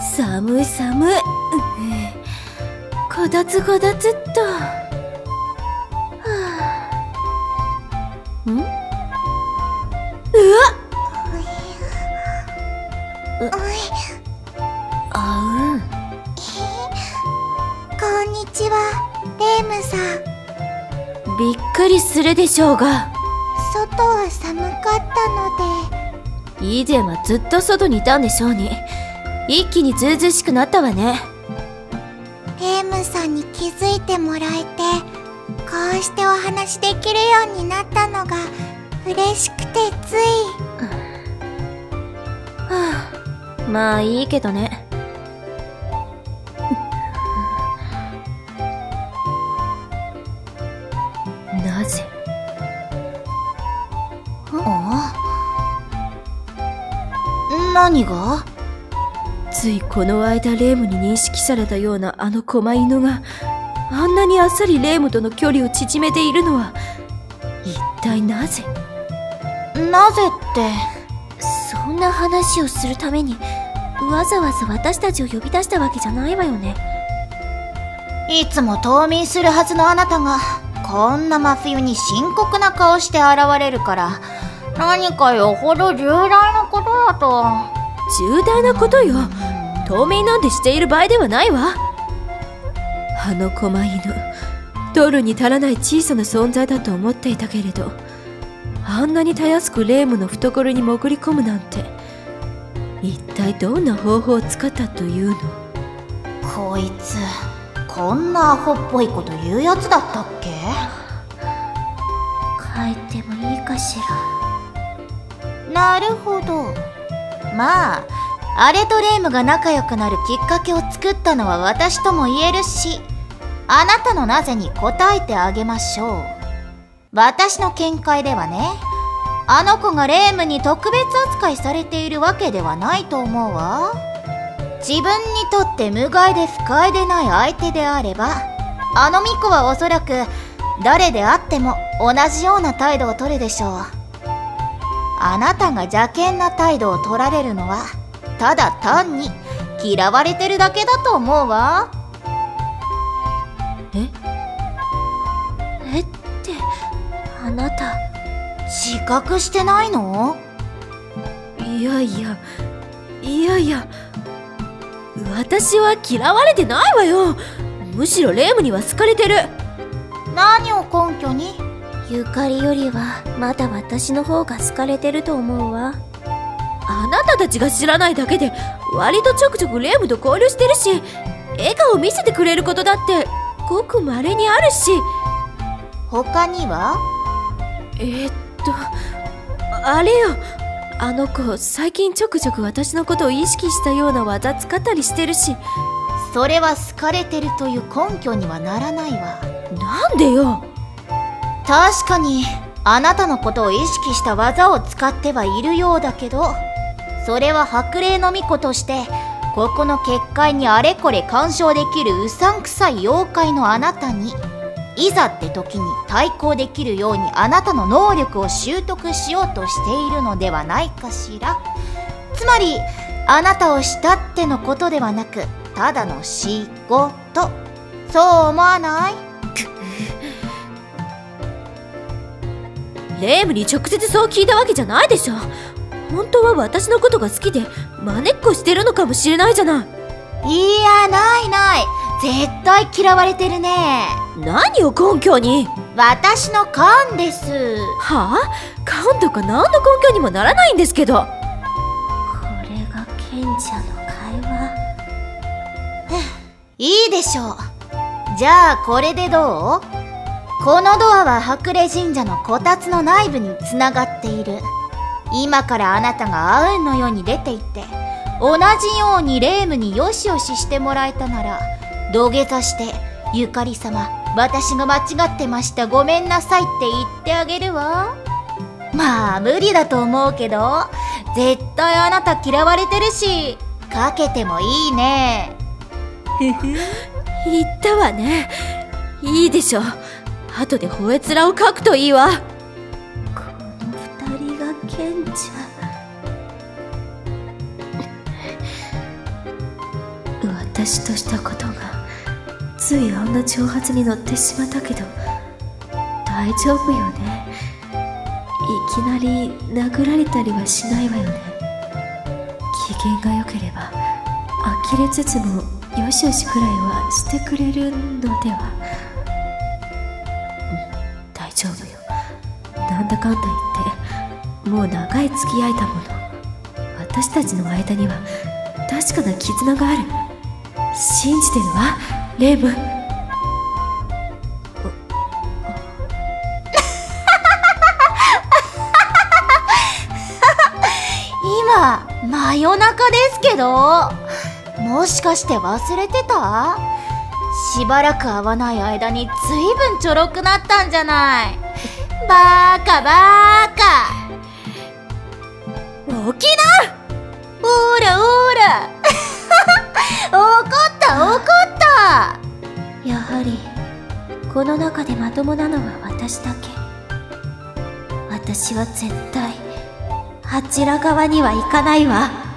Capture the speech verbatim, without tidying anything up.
寒い寒い。こたつこたつっと。はあ、ん？うわっ！うあうん。 こんにちは、レイムさん。 びっくりするでしょうが。 外は寒かったので。 以前はずっと外にいたんでしょうに。一気にずうずうしくなったわね。 レイムさんに気づいてもらえて、こうしてお話できるようになったのが嬉しくてつい。 はあ、まあいいけどね。なぜ？ あ？何が？ ついこの間レイムに認識されたようなあの狛犬があんなにあっさりレイムとの距離を縮めているのは一体なぜ？ なぜって。 そんな話をするためにわざわざ私たちを呼び出したわけじゃないわよね。 いつも冬眠するはずのあなたがこんな真冬に深刻な顔して現れるから何かよほど重大なことだと。 重大なことよ。冬眠なんてしている場合ではないわ。あの狛犬、取るに足らない小さな存在だと思っていたけれど、あんなにたやすくレイムの懐に潜り込むなんて、一体どんな方法を使ったというの？ こいつこんなアホっぽいこと言うやつだったっけ？ 帰ってもいいかしら。なるほど。まああれとレイムが仲良くなるきっかけを作ったのは私とも言えるし、あなたのなぜに答えてあげましょう。私の見解ではね、あの子がレイムに特別扱いされているわけではないと思うわ。自分にとって無害で不快でない相手であれば、あの巫女はおそらく誰であっても同じような態度を取るでしょう。あなたが邪険な態度を取られるのはただ単に嫌われてるだけだと思うわ。 え？えってあなた自覚してないの？ いやいやいやいや、私は嫌われてないわよ。むしろレイムには好かれてる。 何を根拠に？ ゆかりよりはまだ私の方が好かれてると思うわ。あなたたちが知らないだけで割とちょくちょくレイムと交流してるし、笑顔を見せてくれることだってごく稀にあるし。 他には？ えー、っとあれよ、あの子最近ちょくちょく私のことを意識したような技使ったりしてるし。 それは好かれてるという根拠にはならないわ。 なんでよ。 確かにあなたのことを意識した技を使ってはいるようだけど、それは白麗の巫女としてここの結界にあれこれ干渉できるうさんくさい妖怪のあなたに、いざって時に対抗できるようにあなたの能力を習得しようとしているのではないかしら。つまりあなたをしたってのことではなく、ただの仕事。そう思わない？ レイムに直接そう聞いたわけじゃないでしょ。本当は私のことが好きでまねっこしてるのかもしれないじゃない。 いや、ないない。絶対嫌われてるね。 何を根拠に？ 私の勘です。 はあ？勘とか何の根拠にもならないんですけど。これが賢者の会話。 いいでしょう。じゃあこれでどう？このドアは白麗神社のこたつの内部につながっている。今からあなたがあうんのように出て行って同じようにレイムによしよししてもらえたなら、土下座してゆかり様、私が間違ってました、ごめんなさいって言ってあげるわ。まあ無理だと思うけど、絶対あなた嫌われてるし、かけてもいいね。 言ったわね。いいでしょ。後で吠え面を書くといいわ。この二人が賢者。 私としたことがついあんな挑発に乗ってしまったけど大丈夫よね。いきなり殴られたりはしないわよね。機嫌が良ければ呆れつつもよしよしくらいはしてくれるのでは。うん、大丈夫よ。なんだかんだ言ってもう長い付き合いだもの。私たちの間には確かな絆がある。信じてるわレイム。 今真夜中ですけど、もしかして忘れてた？しばらく会わない間にずいぶんちょろくなったんじゃない。バーカバーカ。 起きな！ おらおら怒った怒った。 やはりこの中でまともなのは私だけ。私は絶対あちら側には行かないわ。